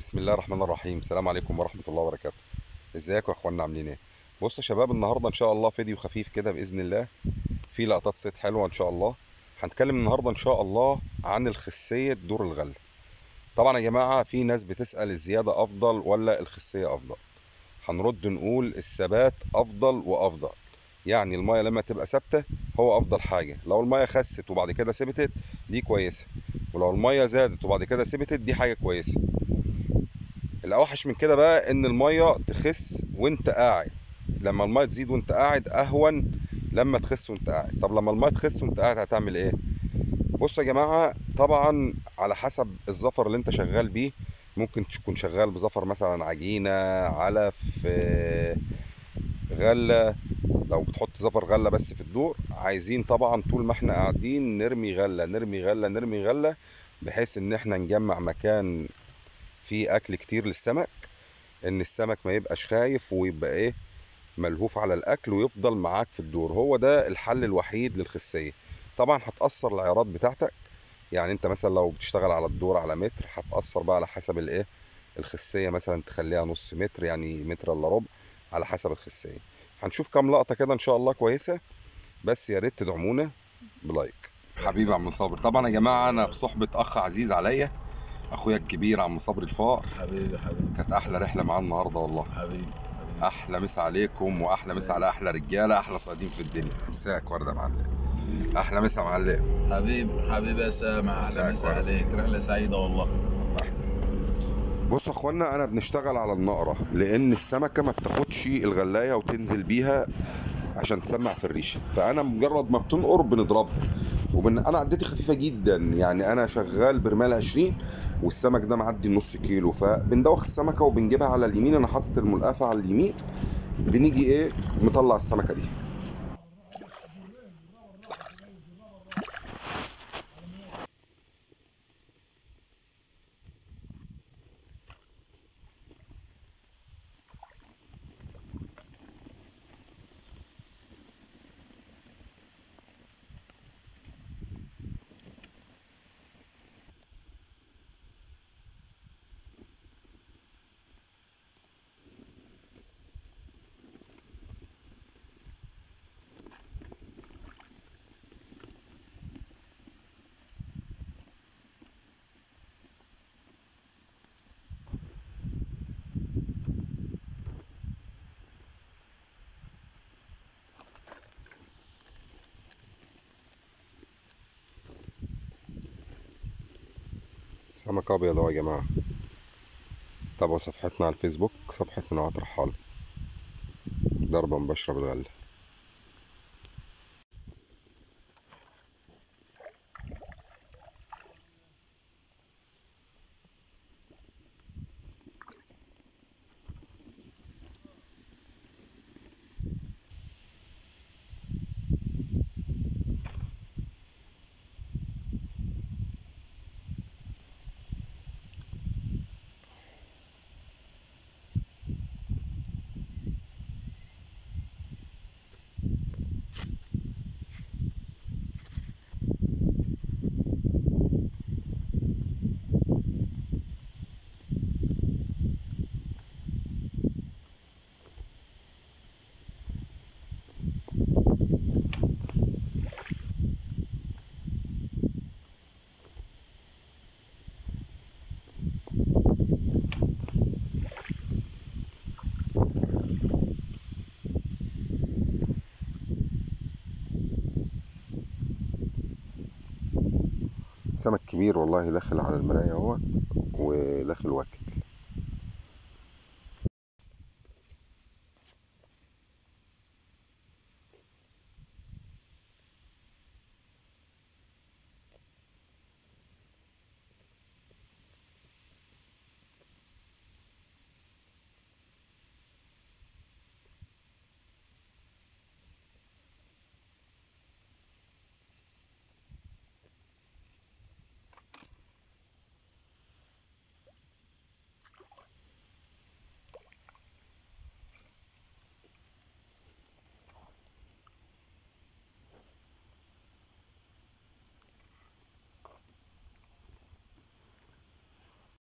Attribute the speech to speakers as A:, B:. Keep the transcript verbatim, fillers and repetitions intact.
A: بسم الله الرحمن الرحيم. السلام عليكم ورحمة الله وبركاته. ازيكم يا اخوانا، عاملين ايه؟ بصوا يا شباب، النهارده ان شاء الله فيديو خفيف كده باذن الله، في لقطات صيد حلوه ان شاء الله. هنتكلم النهارده ان شاء الله عن الخسيه دور الغله. طبعا يا جماعه، في ناس بتسال الزياده افضل ولا الخسيه افضل. هنرد نقول الثبات افضل وافضل. يعني الميه لما تبقى ثابته هو افضل حاجه. لو الميه خست وبعد كده ثبتت دي كويسه، ولو الميه زادت وبعد كده ثبتت دي حاجه كويسه. الاوحش من كده بقى ان الميه تخس وانت قاعد. لما الميه تزيد وانت قاعد اهون لما تخس وانت قاعد. طب لما الميه تخس وانت قاعد هتعمل ايه؟ بصوا يا جماعه، طبعا على حسب الزفر اللي انت شغال بيه. ممكن تكون شغال بزفر مثلا عجينه، علف، آه، غله. لو بتحط زفر غله بس في الدور، عايزين طبعا طول ما احنا قاعدين نرمي غله نرمي غله نرمي غله، بحيث ان احنا نجمع مكان فيه اكل كتير للسمك، ان السمك ما يبقاش خايف ويبقى ايه، ملهوف على الاكل ويفضل معاك في الدور. هو ده الحل الوحيد للخسيه. طبعا هتأثر العيارات بتاعتك. يعني انت مثلا لو بتشتغل على الدور على متر، هتأثر بقى على حسب الايه، الخسيه. مثلا تخليها نص متر، يعني متر الا ربع، على حسب الخسيه. هنشوف كام لقطه كده ان شاء الله كويسه، بس يا ريت تدعمونا بلايك. حبيبي عم صابر، طبعا يا جماعه انا في صحبه اخ عزيز عليا، اخويا الكبير عم صبري الفار.
B: حبيبي حبيبي
A: كانت احلى رحله معاه النهارده والله.
B: حبيبي حبيبي
A: احلى مسا عليكم، واحلى مسا على احلى رجاله، احلى صيادين في الدنيا. مساك ورده يا معلم. احلى مسا يا معلم.
B: حبيبي حبيبي يا سامع، اهلا
A: مساك
B: مسا
A: ورده.
B: عليك، رحله سعيده والله.
A: بصوا يا اخوانا، انا بنشتغل على النقره لان السمكه ما بتاخدش الغلايه وتنزل بيها عشان تسمع في الريشه. فانا مجرد ما بتنقر بنضربها. وبن... انا عدتي خفيفه جدا، يعني انا شغال برمال عشرين والسمك ده معدي النص كيلو. فبندوخ السمكه وبنجيبها على اليمين، انا حاطط الملقفه على اليمين. بنيجي ايه، مطلع السمكه دي. سمك ابيض اهو يا جماعه. تابعوا صفحتنا على الفيسبوك، صفحه منوعات رحاله. ضربه مباشره بالغله. سمك كبير والله، داخل على المرايه اهو وداخل واكل.